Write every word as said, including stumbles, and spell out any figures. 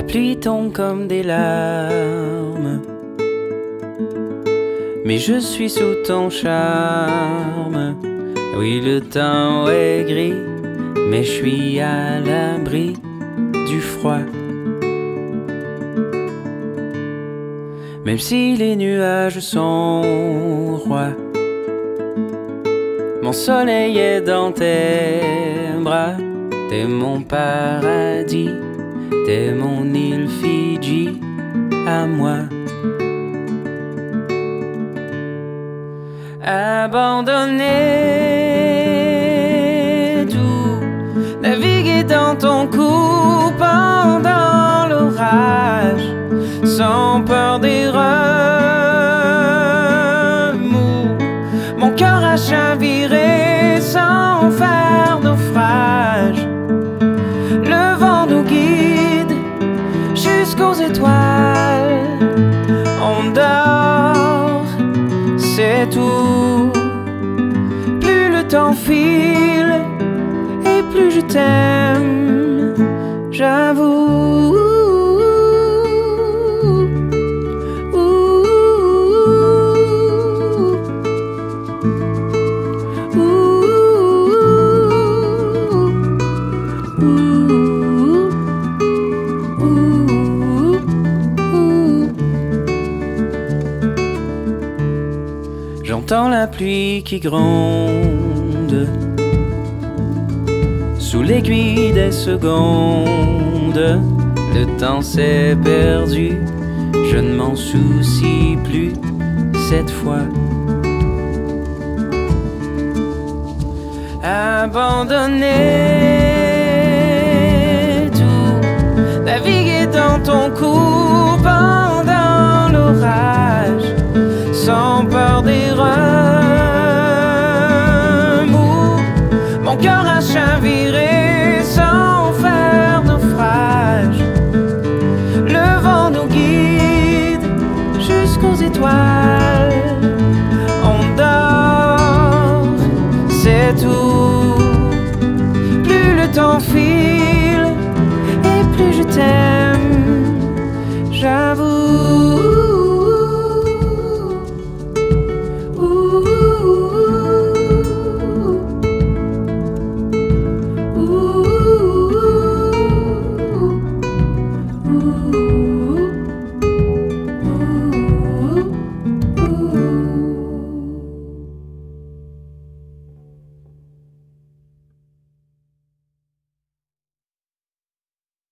pluie tombe comme des larmes, mais je suis sous ton charme. Oui, le temps est gris, mais je suis à l'abri du froid. Même si les nuages sont rois, mon soleil est dans tes bras. T'es mon paradis, t'es mon île Fidji à moi. Abandonner tout, naviguer dans ton cou pendant l'orage, sans peur des remous. Mon cœur a chaviré sans faire naufrage. Le vent nous guide jusqu'aux étoiles. On dort, c'est tout. Plus le temps file et plus je t'aime, j'avoue. J'entends la pluie qui gronde sous l'aiguille des secondes. Le temps s'est perdu, je ne m'en soucie plus cette fois. Abandonner tout, naviguer dans ton cou pendant l'orage, sans peur des remous. Mon cœur a chaviré sans faire naufrage. Le vent nous guide jusqu'aux étoiles. On dort, c'est tout.